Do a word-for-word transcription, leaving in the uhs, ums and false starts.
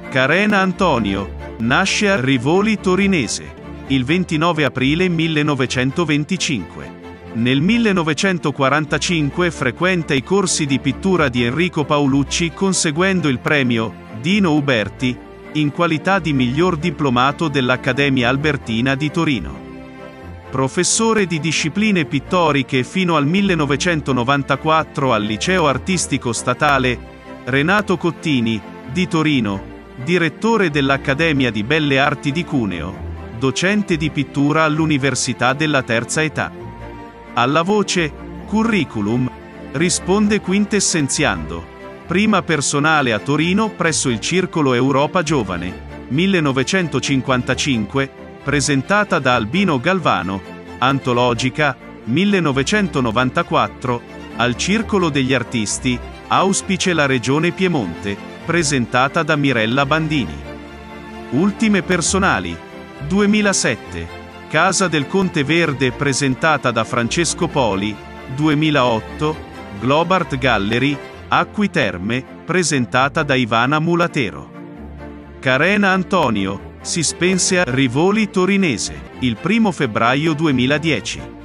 Carena Antonio, nasce a Rivoli Torinese il ventinove aprile millenovecentoventicinque. Nel millenovecentoquarantacinque frequenta i corsi di pittura di Enrico Paolucci, conseguendo il premio Dino Uberti in qualità di miglior diplomato dell'Accademia Albertina di Torino. Professore di discipline pittoriche fino al millenovecentonovantaquattro al Liceo Artistico Statale Renato Cottini di Torino, direttore dell'Accademia di Belle Arti di Cuneo, docente di pittura all'Università della Terza Età. Alla voce curriculum risponde quintessenziando: prima personale a Torino presso il Circolo Europa Giovane, millenovecentocinquantacinque, presentata da Albino Galvano, antologica, millenovecentonovantaquattro, al Circolo degli Artisti, auspice la Regione Piemonte, presentata da Mirella Bandini. Ultime personali, duemilasette, Casa del Conte Verde presentata da Francesco Poli, duemilaotto, Globart Gallery, Acqui Terme, presentata da Ivana Mulatero. Carena Antonio, si spense a Rivoli Torinese, il primo febbraio duemiladieci.